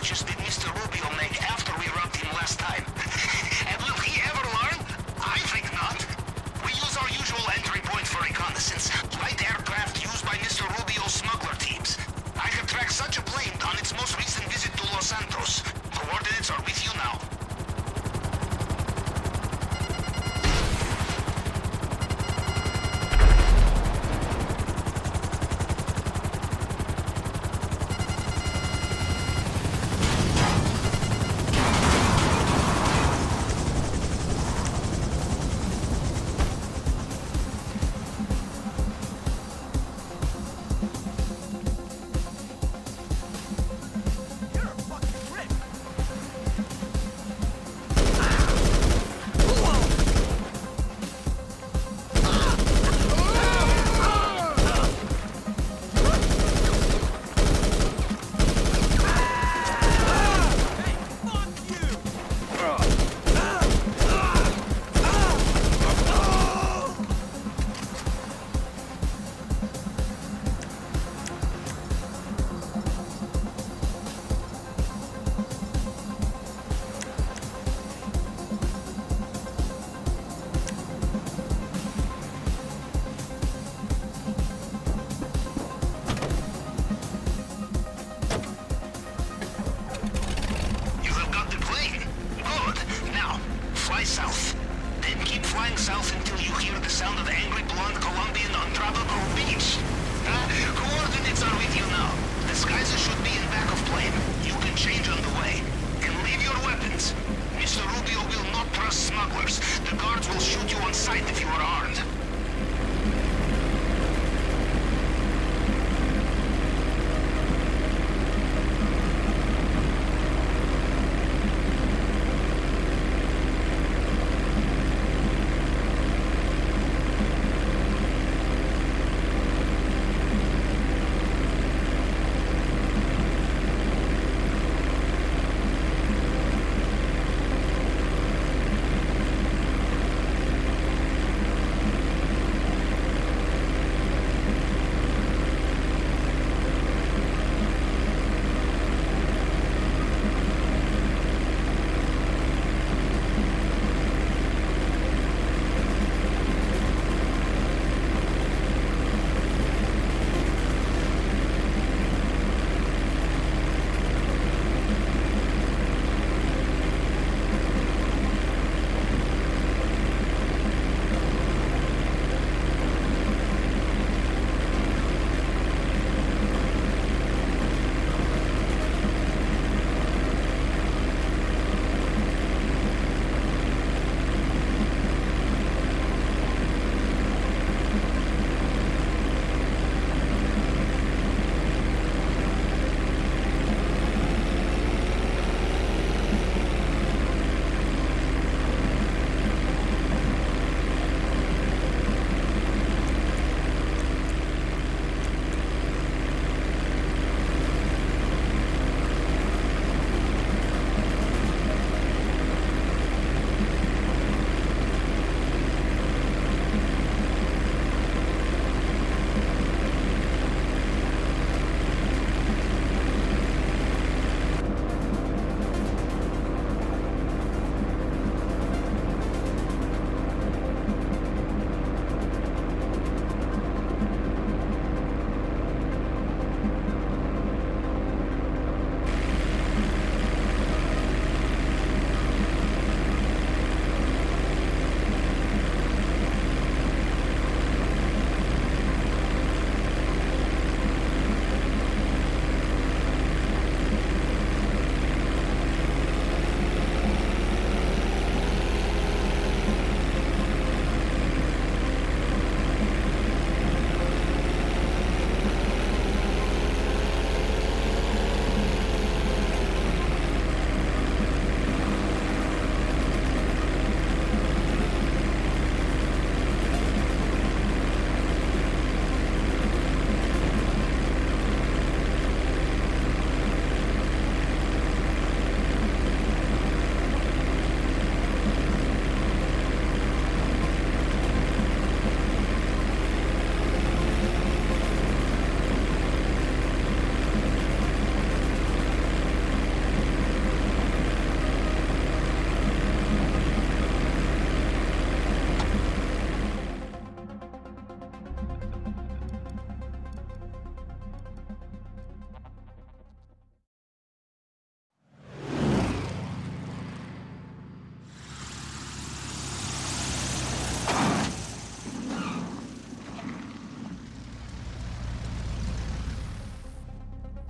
purchase did Mr. Rubio make after we robbed him last time? And will he ever learn? I think not. We use our usual entry point for reconnaissance. Light aircraft used by Mr. Rubio's smuggler teams. I have tracked such a plane on its most recent visit to Los Santos. Coordinates are with you now. You're a fucking prick!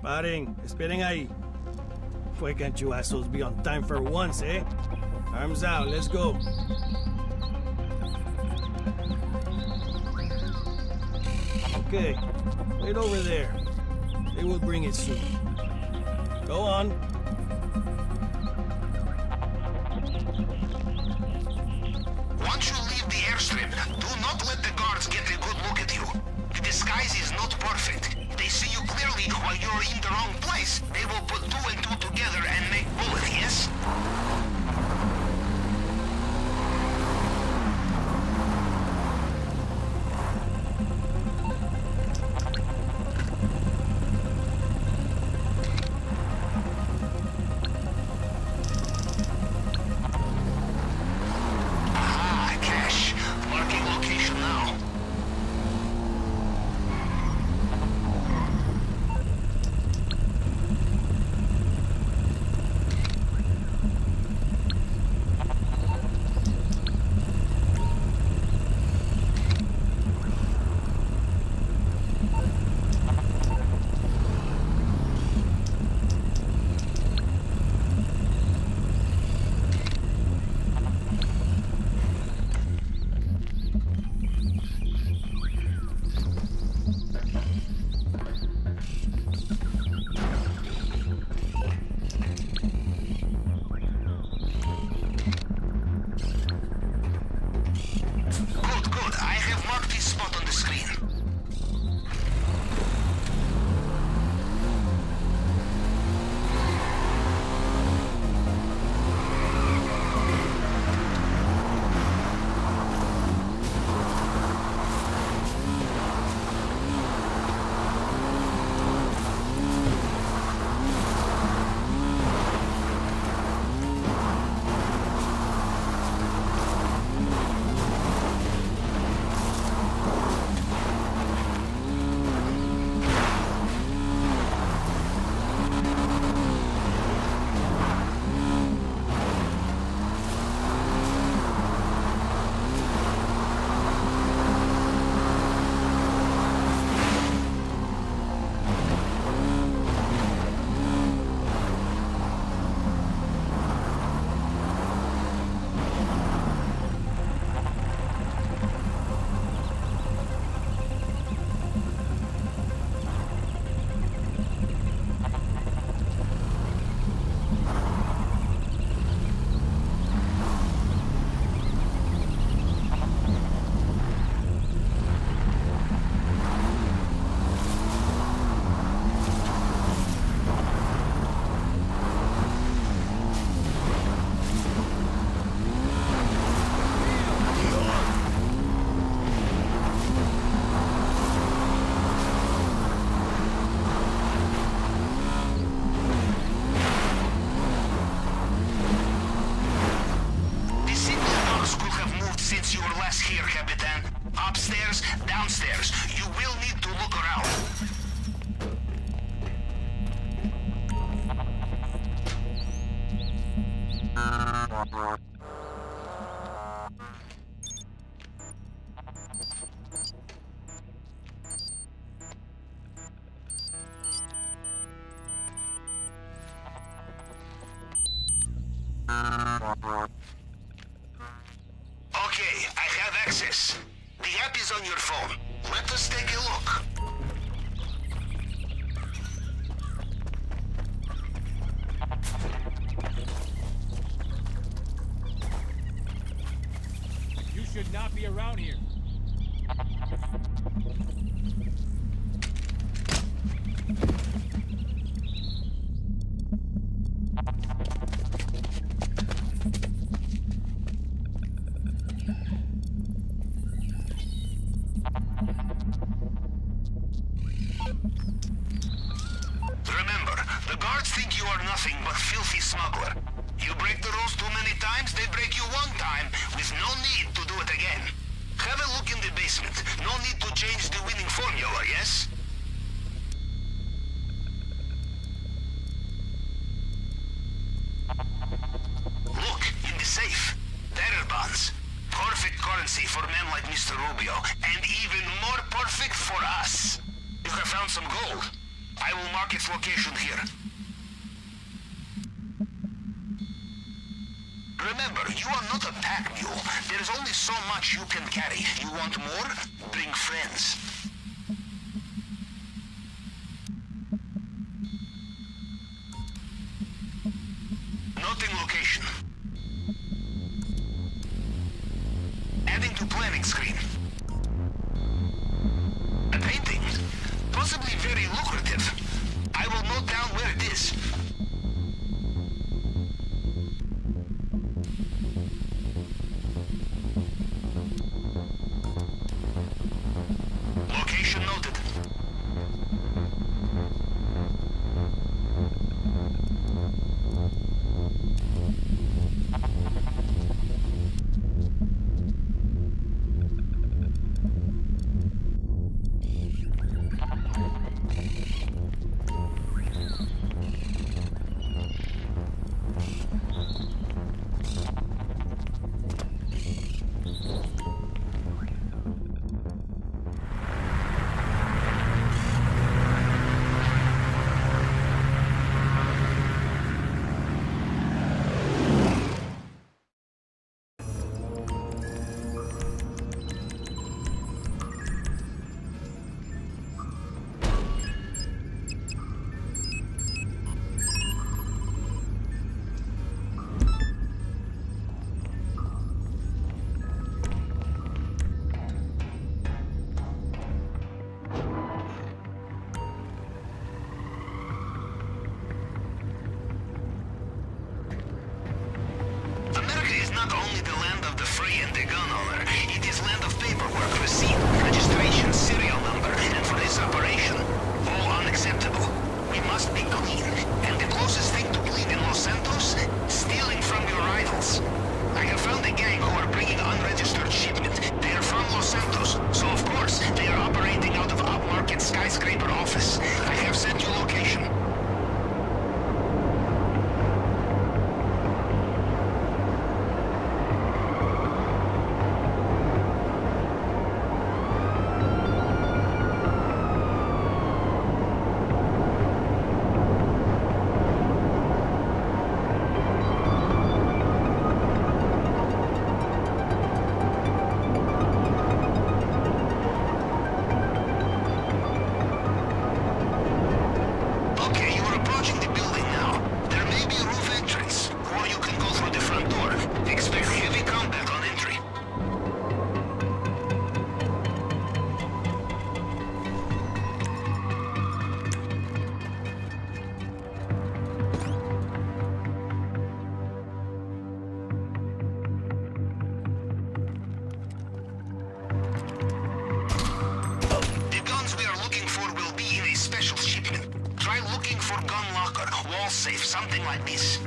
Paren, esperen ahí. Why can't you assholes be on time for once, eh? Arms out, let's go. Okay, wait over there. They will bring it soon. Go on. Once you leave the airstrip, do not let the guards get a good look at you. The disguise is not perfect. They see you clearly while you're in the wrong place. They will put two and two together and make bullet, yes? Upstairs, downstairs. You will need to look around. Okay, I have access. The app is on your phone. Let us take a look. You should not be around here. Remember, the guards think you are nothing but filthy smuggler. You break the rules too many times, they break you one time, with no need to do it again. Have a look in the basement. No need to change the winning formula, yes? Look, in the safe. Bearer bonds. Perfect currency for men like Mr. Rubio, and even more perfect for us. You have found some gold. I will mark its location here. Remember, you are not a pack mule. There is only so much you can carry. You want more? Bring friends. Noting location. Adding to planning screen. A painting. Possibly very lucrative. I will note down where it is. Location noted. Safe, something like this.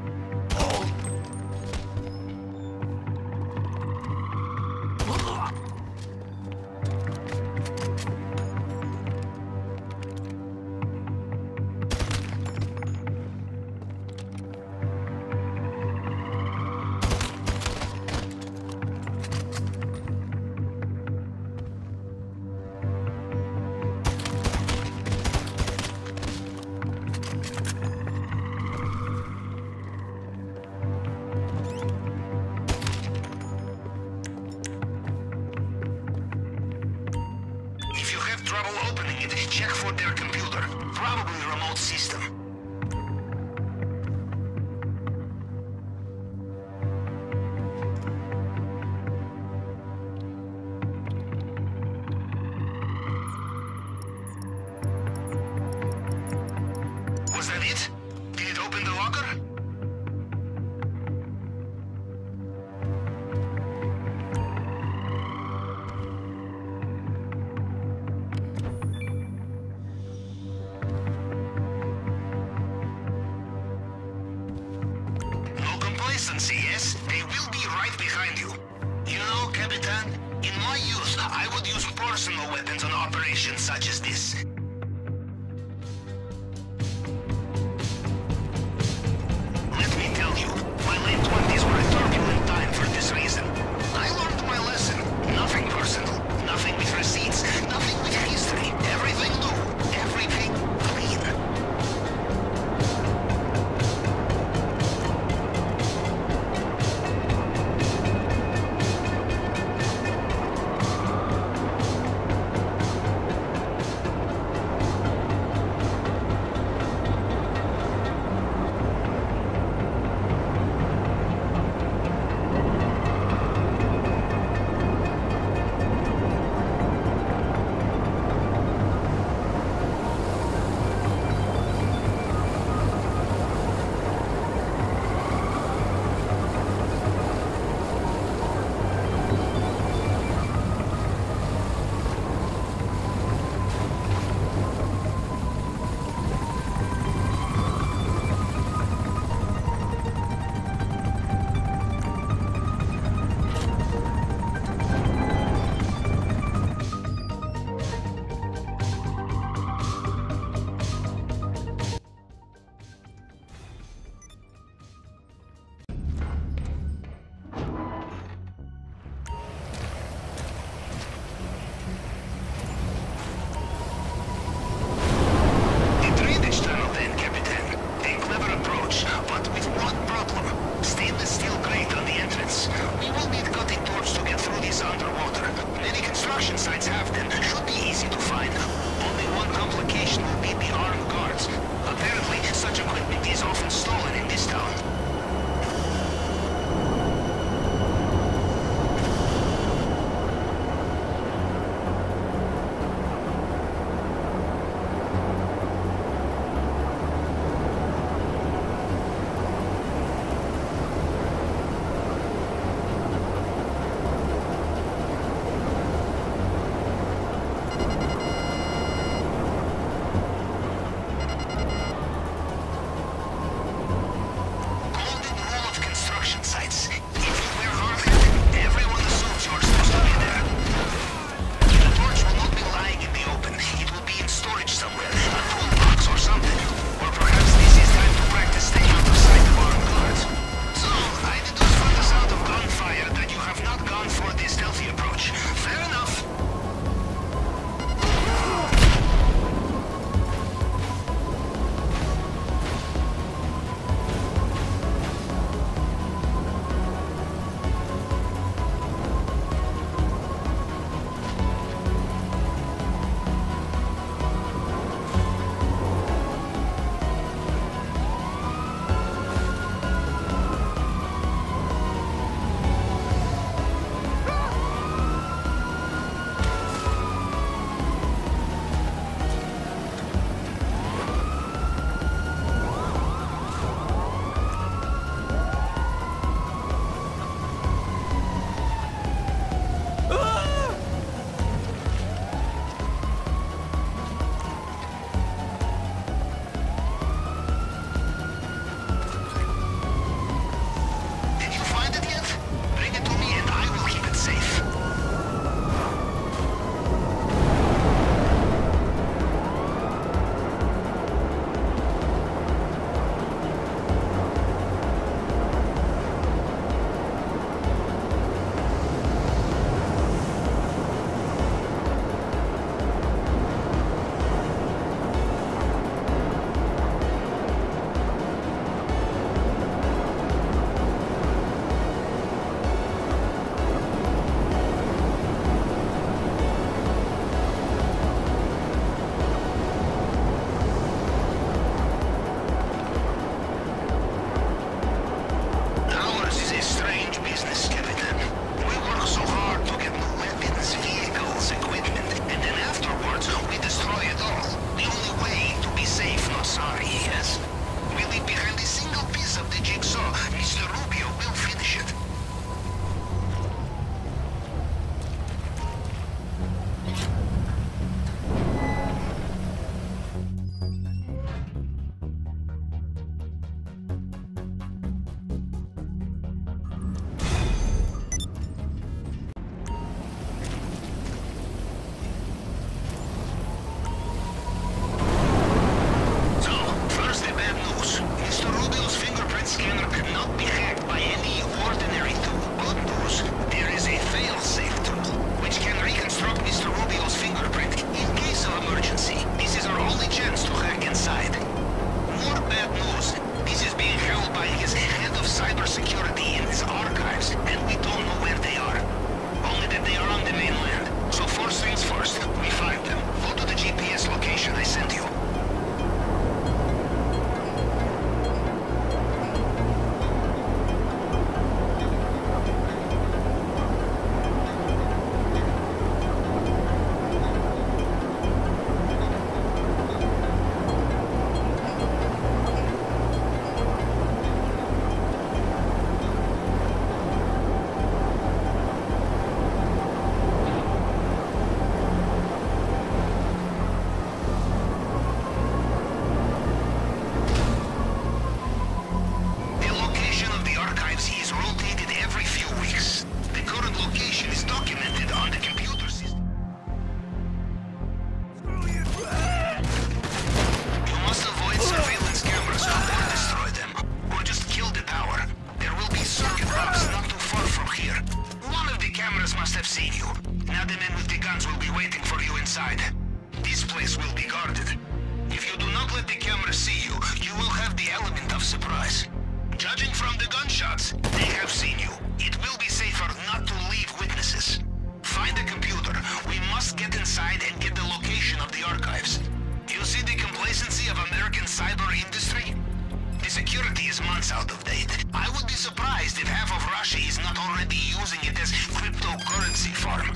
Trouble opening it, check for their computer. Probably remote system. Was that it? Did it open the locker? Yes, they will be right behind you. You know, Capitan, in my youth, I would use personal weapons on operations such as this. Let me tell you, my late 20s were a turbulent time for this reason. I learned my lesson. Nothing personal, nothing with receipts, nothing with history. Everything new, everything clean. guards. We will need cutting torch to get through these underwater. Many construction sites have them. Should be easy to find. Only one complication will be the armed guards. Apparently, such equipment is often stolen in this town. inside. This place will be guarded. If you do not let the camera see you, you will have the element of surprise. Judging from the gunshots, they have seen you. It will be cyber industry? The security is months out of date. I would be surprised if half of Russia is not already using it as cryptocurrency farm.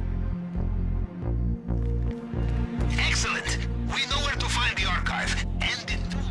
Excellent! We know where to find the archive, and it too.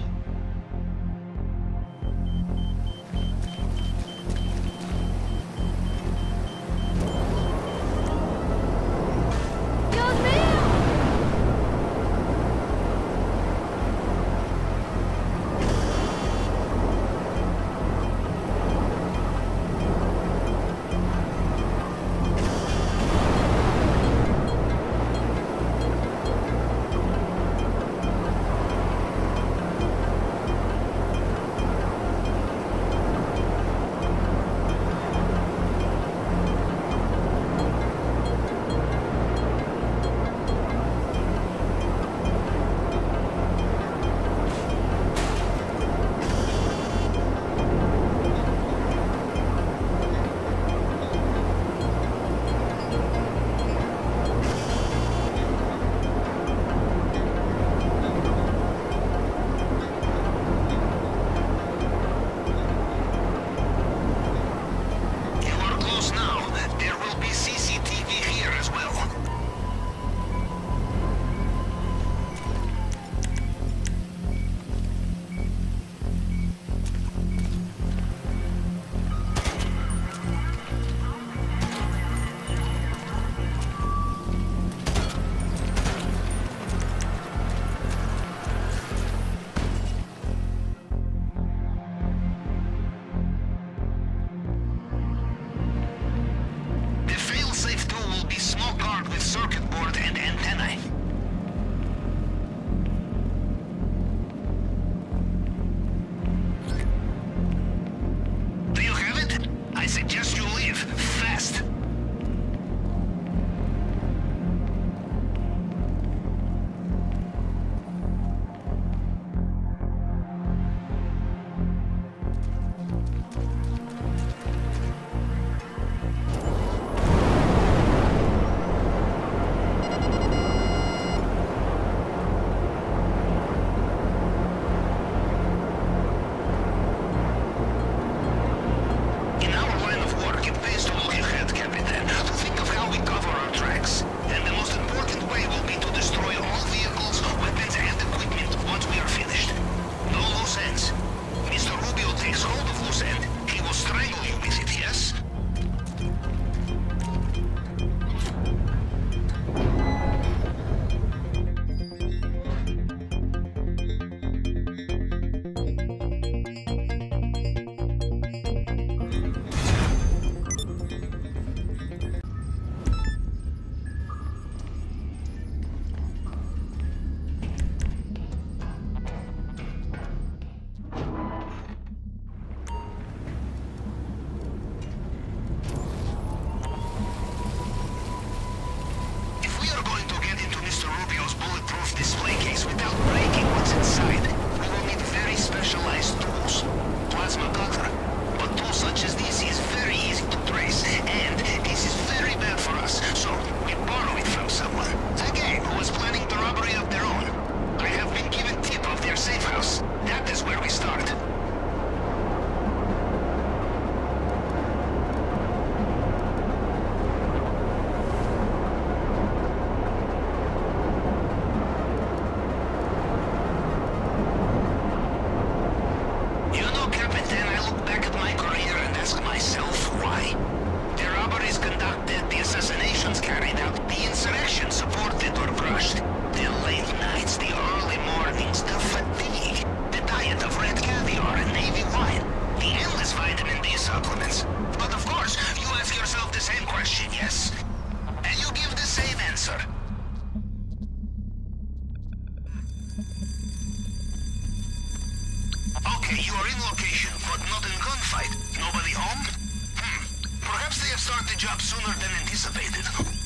Okay, you are in location, but not in gunfight. Nobody home? Perhaps they have started the job sooner than anticipated.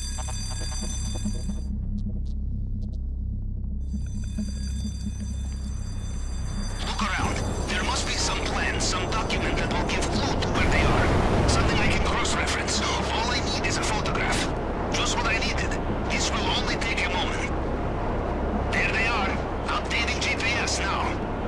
Look around. There must be some plan, some document that will give clue to where they are. Something I can cross-reference. All I need is a photograph. Just what I needed. This will only take a moment. There they are. Updating GPS now.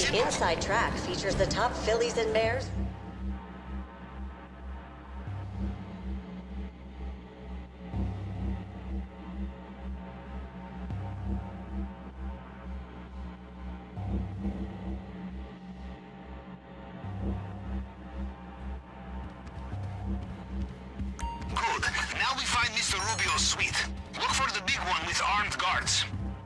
Inside Track features the top fillies and mares. Good. Now we find Mr. Rubio's suite. Look for the big one with armed guards.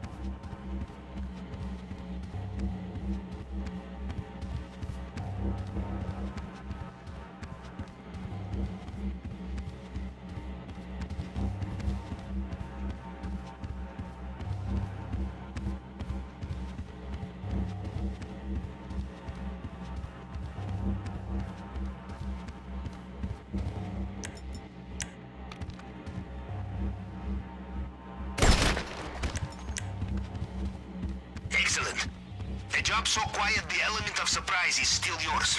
Excellent. A job so quiet, the element of surprise is still yours.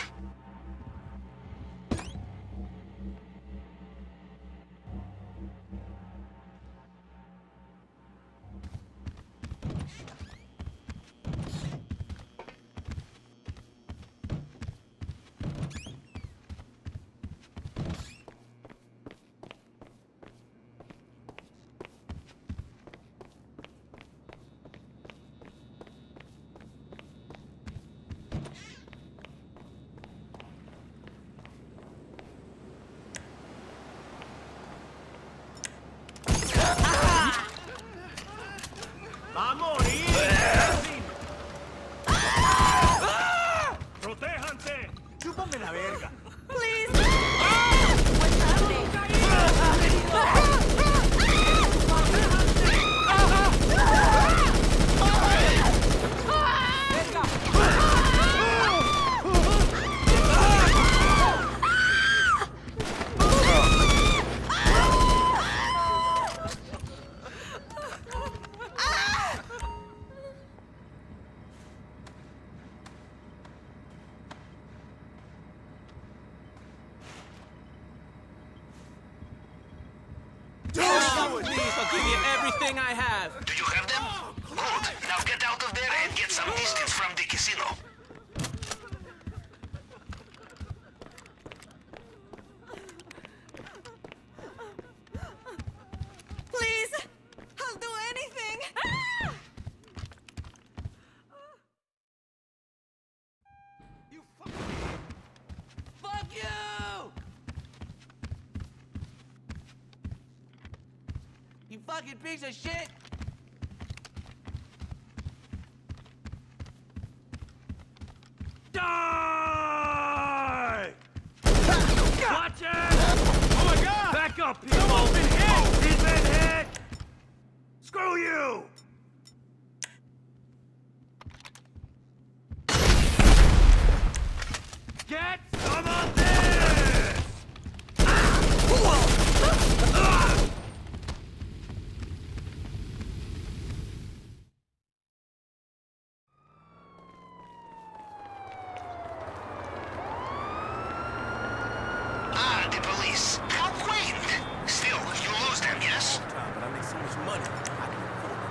¡Va a morir! ¡Protéjanse! ¡Chúpame la verga! Please, I'll give you everything I have. Do you have them? Good. Now get out of there and get some distance from the casino. Please! I'll do anything! Fuck you! You fucking piece of shit! Die! Watch it! Oh my God! Back up, people! Someone's been hit! He's been hit! Screw you! Get some of this! Ah, the police. How quaint. Still, you lose them, yes? But I make so much money, I can afford it.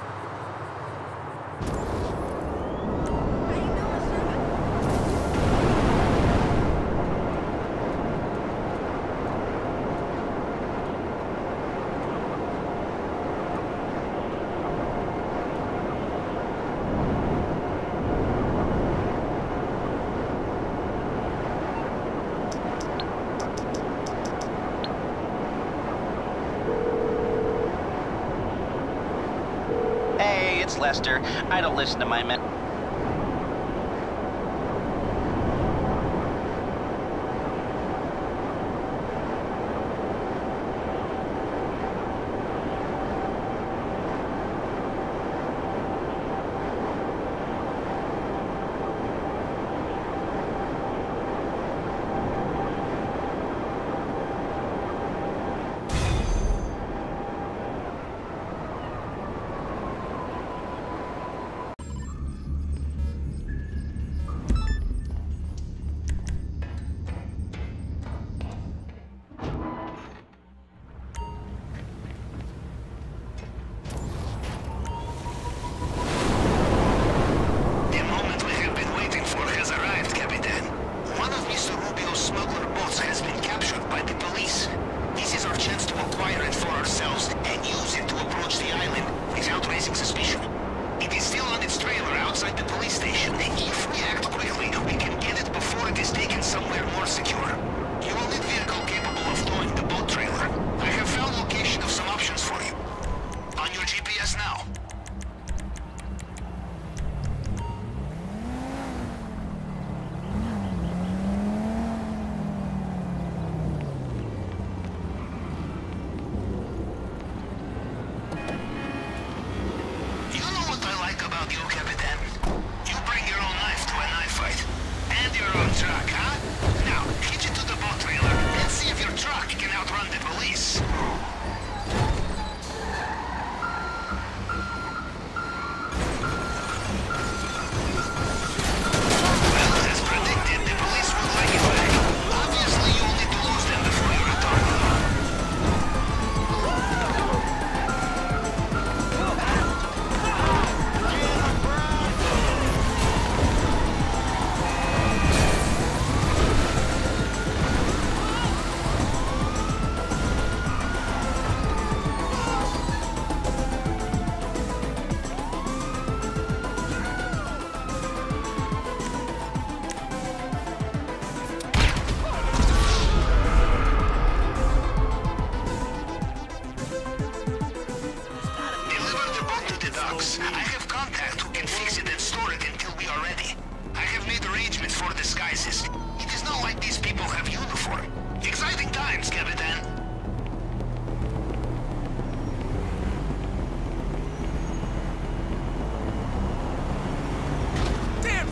Hey, it's Lester. I don't listen to my men. outside the police station. If we act quickly, we can get it before it is taken somewhere more secure. You will need vehicle capable of towing the boat trailer. I have found location of some options for you. On your GPS now. You know what I like about you, Capitan? You bring your own knife to a knife fight. And your own truck, huh? Now, hitch it to the boat trailer and see if your truck can outrun the police. Well, as predicted, the police would like it back. Obviously, you will need to lose them before you return. Deliver the boat to the docks. I have contact who can fix it and store it until we are ready. I have made arrangements for disguises. It is not like these people have uniform. Exciting times, Capitan. Damn!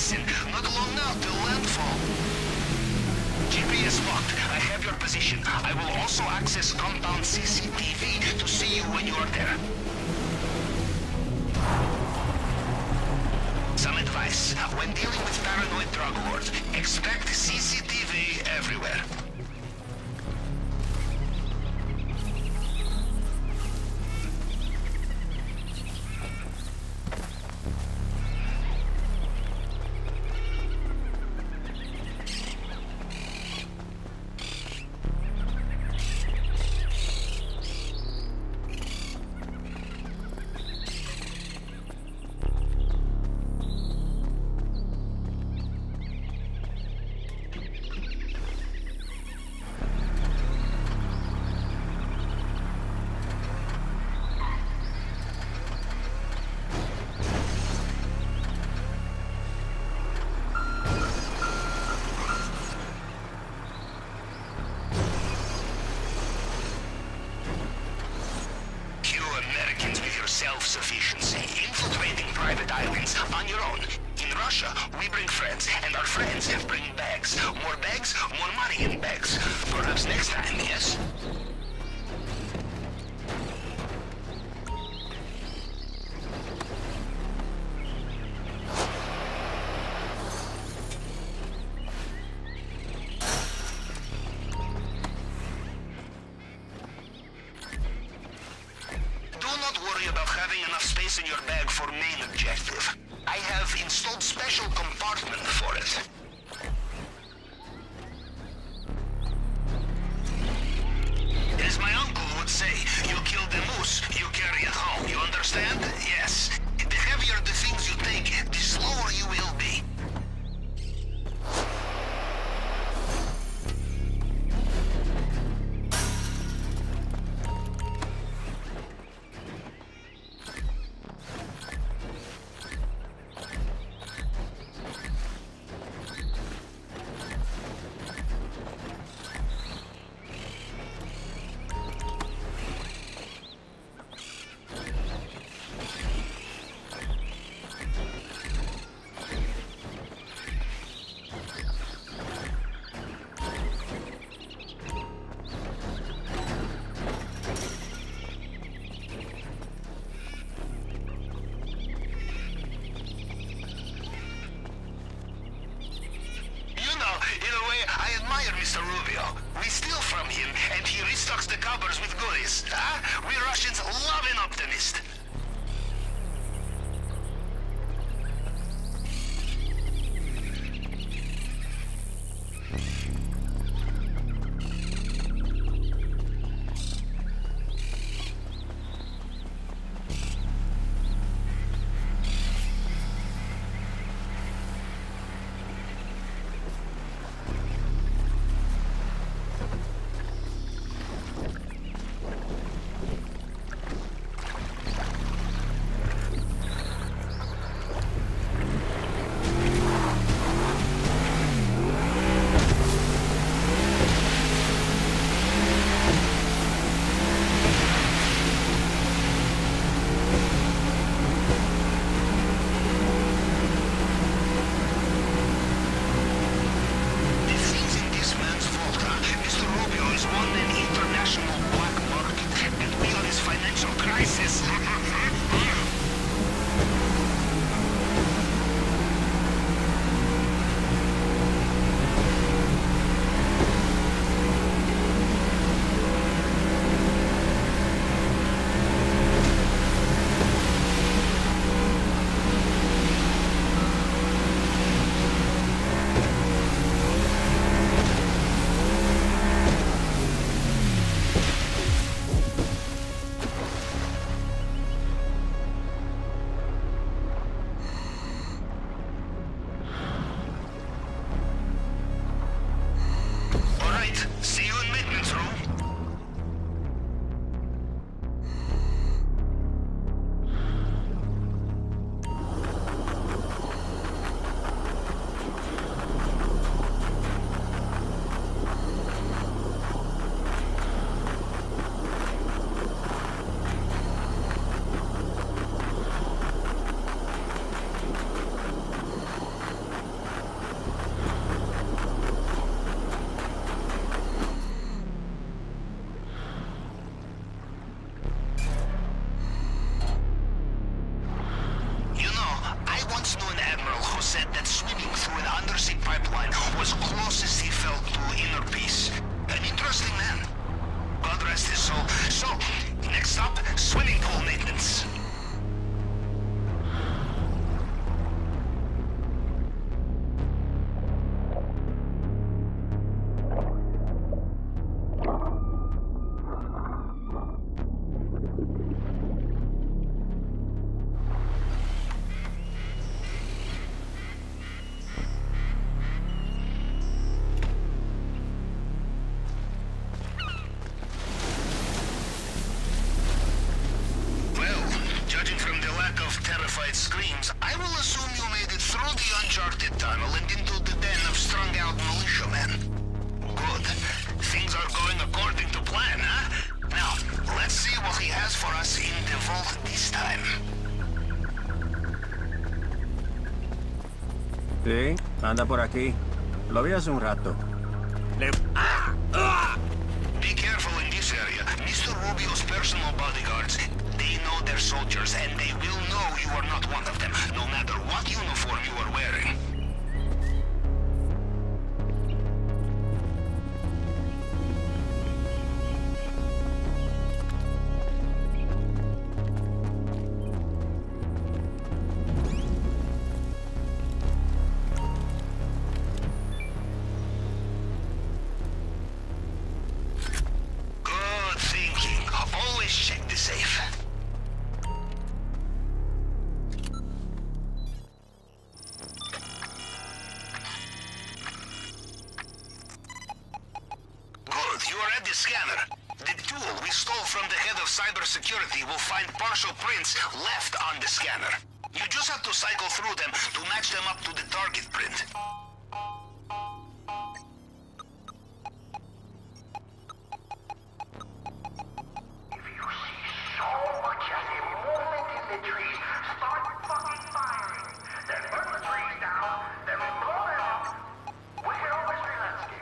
Listen, not long now till landfall. GPS locked. I have your position. I will also access compound CCTV to see you when you are there. Some advice. When dealing with paranoid drug lords, expect CCTV everywhere. Self-sufficiency, infiltrating private islands on your own. In Russia, we bring friends, and our friends bring bags. More bags, more money in bags. Perhaps next time, yes? In your bag for main objective. I have installed special compartment for it. As my uncle would say, you kill the moose, you carry it home. You understand? Yes. The heavier the things you take, the slower you will be. Mr. Rubio. We steal from him, and he restocks the cupboards with goodies. Huh? We Russians love an optimist. said that swimming through an undersea pipeline was closest he felt to inner peace. An interesting man. God rest his soul. So, next up, swimming pool maintenance. Screams, I will assume you made it through the uncharted tunnel and into the den of strung-out militiamen. Good. Things are going according to plan, huh? Now, let's see what he has for us in the vault this time. Sí, anda por aquí. Lo vi hace un rato. Be careful in this area. Mr. Rubio's personal bodyguards, they know their soldiers, and they will know you are not one of them, no matter what uniform you are wearing. Good thinking. Always check the safe. You are at the scanner. The tool we stole from the head of cybersecurity will find partial prints left on the scanner. You just have to cycle through them to match them up to the target print. If you see so much as a movement in the trees, start fucking firing. Then burn the trees down, then blow them up. We can always re-landscape.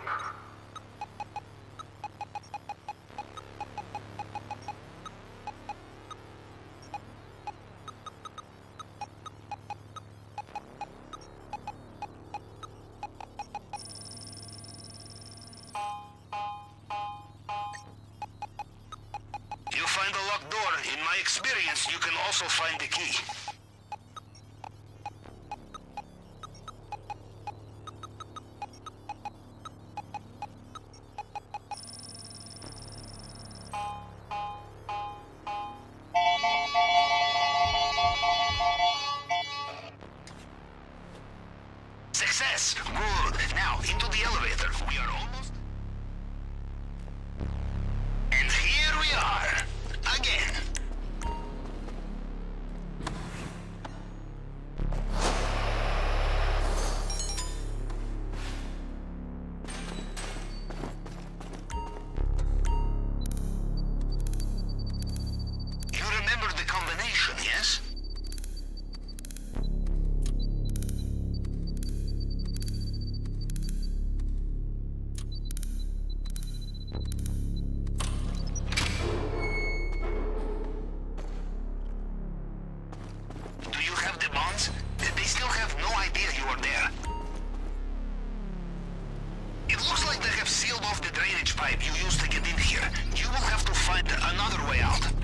You find a locked door. In my experience, you can also find the key. Success! Good. Now, into the elevator. We are almost... And here we are. Again. You remember the combination, yes? Do you have the bonds? They still have no idea you are there. It looks like they have sealed off the drainage pipe you used to get in here. You will have to find another way out.